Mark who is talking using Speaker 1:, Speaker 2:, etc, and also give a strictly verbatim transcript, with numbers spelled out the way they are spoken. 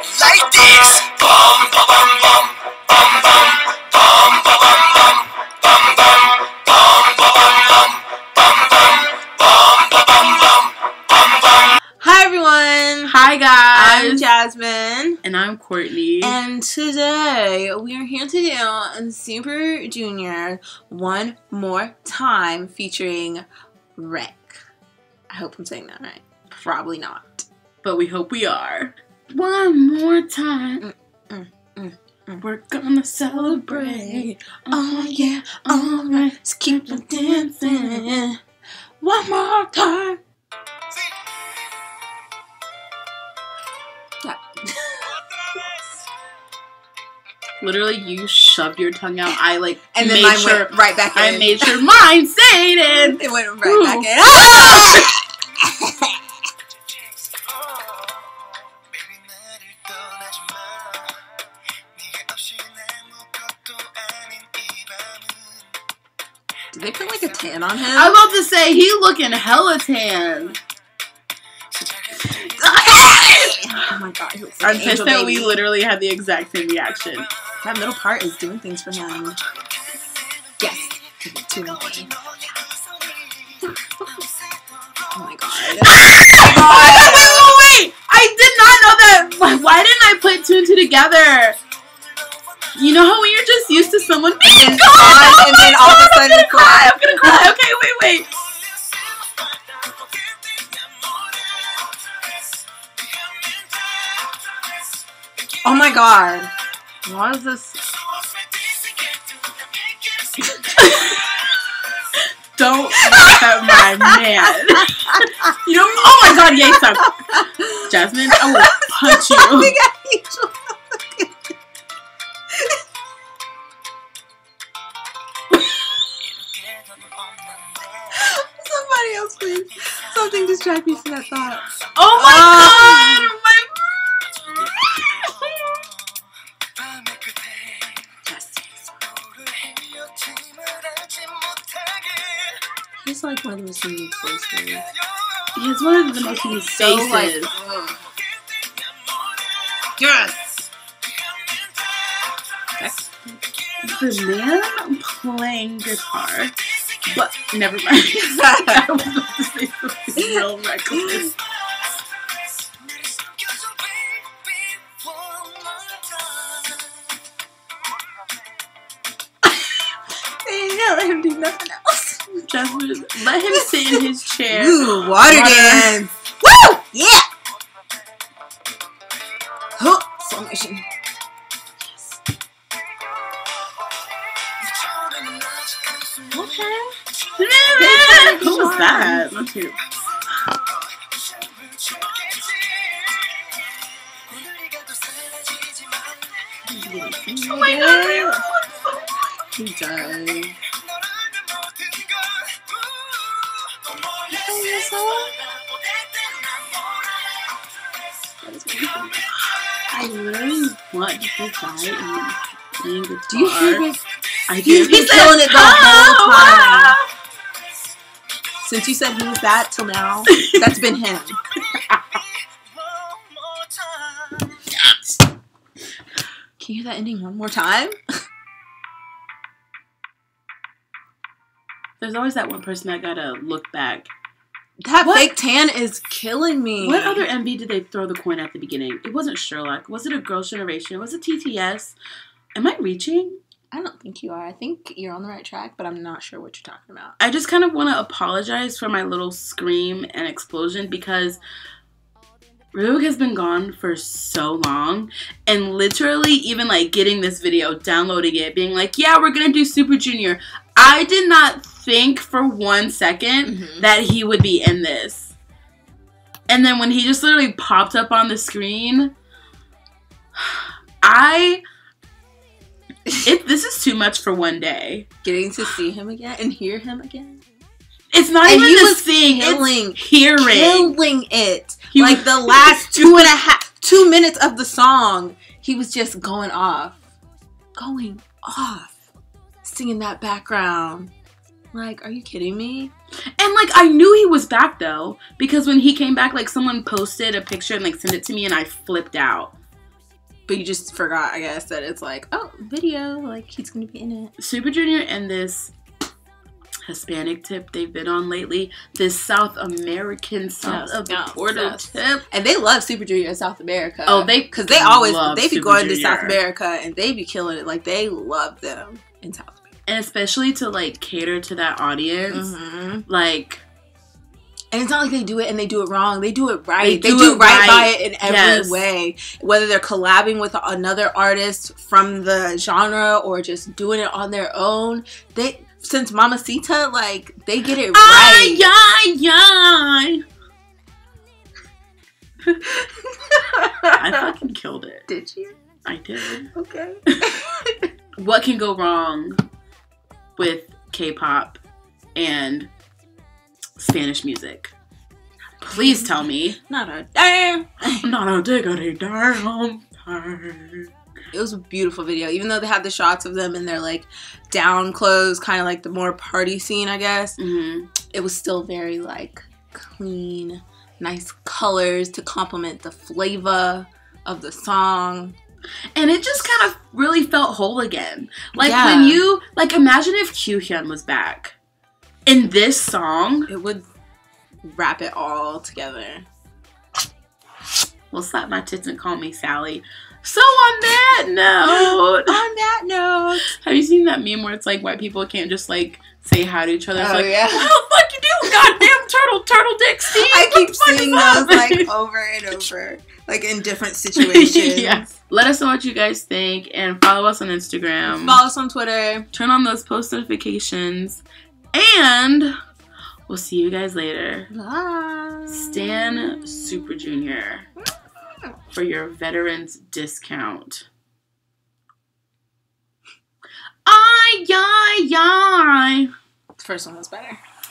Speaker 1: like this. Bum ba bum bum bum bum bum ba bum bum bum bum bum ba bum bum bum bum bum ba bum bum bum bum.
Speaker 2: Hi everyone.
Speaker 3: Hi guys.
Speaker 2: I'm Jasmine.
Speaker 3: And I'm Courtney.
Speaker 2: And today we are here to do Super Junior One More Time featuring Wreck. I hope I'm saying that right. Probably not.
Speaker 3: But we hope we are. One more time.
Speaker 2: Mm, mm, mm, mm.
Speaker 3: We're gonna celebrate.
Speaker 2: Oh yeah, alright. Let's keep on dancing. One more time. Yeah.
Speaker 3: Literally, you shoved your tongue out. I like
Speaker 2: And then
Speaker 3: made
Speaker 2: mine
Speaker 3: sure
Speaker 2: went right back in.
Speaker 3: I made sure mine stayed in.
Speaker 2: It went right
Speaker 3: Ooh.
Speaker 2: back in. Ah! Did they put like a tan on him?
Speaker 3: I was about to say he looking hella tan.
Speaker 2: Oh my god, he looks like
Speaker 3: I'm
Speaker 2: an
Speaker 3: pissed
Speaker 2: angel
Speaker 3: that we
Speaker 2: baby.
Speaker 3: literally had the exact same reaction.
Speaker 2: That middle part is doing things for him. Yes. Two and three. Oh my god.
Speaker 3: Oh, wait, wait, wait, wait! I did not know that. Why, why didn't I put two and two together? You know how when you're just used to someone being
Speaker 2: And
Speaker 3: gone,
Speaker 2: on, and then all of a
Speaker 3: I'm
Speaker 2: sudden
Speaker 3: gonna
Speaker 2: it's
Speaker 3: cry.
Speaker 2: like-
Speaker 3: I'm gonna cry. Okay, wait, wait.
Speaker 2: Oh my god.
Speaker 3: What is this? Don't laugh at my man. You know? Oh my god, yay, stop. Jasmine, I will punch you.
Speaker 2: Somebody else, please. Something distract me from that thought.
Speaker 3: Oh my
Speaker 2: Oh.
Speaker 3: god! My...
Speaker 2: He's like one of the most unique voices.
Speaker 3: He has one of the most unique
Speaker 2: So
Speaker 3: faces.
Speaker 2: like, ugh. Yes.
Speaker 3: The man playing guitar. But never mind. I was about to say something real reckless.
Speaker 2: They didn't let him do nothing else.
Speaker 3: Jasmine, let him sit in his chair.
Speaker 2: Ooh, water,
Speaker 3: Water.
Speaker 2: dance. Woo! Yeah. Huh. Slow motion.
Speaker 3: Okay. Who was that? Let's hear. Oh my god,
Speaker 2: He does.
Speaker 3: I literally want to play and playing guitar.
Speaker 2: Do you hear his?
Speaker 3: I do.
Speaker 2: He's been
Speaker 3: He said,
Speaker 2: killing it the
Speaker 3: "Oh,
Speaker 2: whole time."
Speaker 3: wow."
Speaker 2: Since you said he was that till now, that's been him. Can you hear that ending one more time?
Speaker 3: There's always that one person that gotta look back.
Speaker 2: That
Speaker 3: What?
Speaker 2: fake tan is killing me.
Speaker 3: What other M V did they throw the coin at the beginning? It wasn't Sherlock. Was it a Girls' Generation? Was it T T S? Am I reaching?
Speaker 2: I don't think you are. I think you're on the right track, but I'm not sure what you're talking about.
Speaker 3: I just kind of want to apologize for my little scream and explosion because Ryuk has been gone for so long, and literally even like getting this video, downloading it, being like, yeah, we're gonna do Super Junior. I did not think for one second
Speaker 2: Mhm.
Speaker 3: that he would be in this. And then when he just literally popped up on the screen, I... It, this is too much for one day.
Speaker 2: Getting to see him again and hear him again.
Speaker 3: It's not
Speaker 2: And
Speaker 3: even
Speaker 2: he
Speaker 3: the
Speaker 2: was
Speaker 3: seeing,
Speaker 2: killing,
Speaker 3: it's hearing.
Speaker 2: killing it.
Speaker 3: He
Speaker 2: like
Speaker 3: was-
Speaker 2: the last two and a half, two minutes of the song, he was just going off, going off, singing that background. Like, are you kidding me?
Speaker 3: And like I knew he was back though, because when he came back, like someone posted a picture and like sent it to me, and I flipped out.
Speaker 2: But you just forgot, I guess, that it's like, oh, video, like he's gonna be in it.
Speaker 3: Super Junior and this Hispanic tip they've been on lately, this South American South
Speaker 2: Yes,
Speaker 3: of the
Speaker 2: yes,
Speaker 3: Portal
Speaker 2: yes.
Speaker 3: tip.
Speaker 2: And they love Super Junior in South America.
Speaker 3: Oh, they
Speaker 2: because they always
Speaker 3: love
Speaker 2: they be
Speaker 3: Super
Speaker 2: going to
Speaker 3: Junior.
Speaker 2: South America and they be killing it. Like they love them in South America,
Speaker 3: And especially to like cater to that audience,
Speaker 2: mm-hmm.
Speaker 3: like.
Speaker 2: And it's not like they do it and they do it wrong. They do it right.
Speaker 3: They
Speaker 2: They
Speaker 3: do
Speaker 2: do,
Speaker 3: it
Speaker 2: right,
Speaker 3: right.
Speaker 2: by it in every
Speaker 3: Yes.
Speaker 2: way. Whether they're collabing with another artist from the genre or just doing it on their own. They since Mamacita, like they get it right.
Speaker 3: Ay, ay, ay. I fucking killed it.
Speaker 2: Did you?
Speaker 3: I did.
Speaker 2: Okay.
Speaker 3: What can go wrong with K-pop and Spanish music? Please tell me.
Speaker 2: Not a damn.
Speaker 3: Not a diggity damn thing.
Speaker 2: It was a beautiful video, even though they had the shots of them in their like down clothes, kind of like the more party scene, I guess.
Speaker 3: Mm-hmm.
Speaker 2: It was still very like clean, nice colors to complement the flavor of the song.
Speaker 3: And it just kind of really felt whole again. Like
Speaker 2: Yeah.
Speaker 3: when you, like imagine if Kyuhyun was back in this song.
Speaker 2: It would wrap it all together.
Speaker 3: Well, slap my tits and call me Sally. So on that note,
Speaker 2: On that note,
Speaker 3: have you seen that meme where it's like white people can't just like say hi to each other? It's
Speaker 2: Oh,
Speaker 3: like,
Speaker 2: yeah.
Speaker 3: what the fuck you do? Goddamn turtle, turtle dick, Steve.
Speaker 2: I
Speaker 3: What
Speaker 2: keep
Speaker 3: the fuck
Speaker 2: seeing
Speaker 3: is
Speaker 2: those
Speaker 3: up?
Speaker 2: like over and over, like in different situations.
Speaker 3: Yes. Let us know what you guys think and follow us on Instagram.
Speaker 2: Follow us on Twitter.
Speaker 3: Turn on those post notifications. And we'll see you guys later.
Speaker 2: Bye.
Speaker 3: Stan Super Junior for your veterans discount. Ay, ay, ay.
Speaker 2: The first one was better.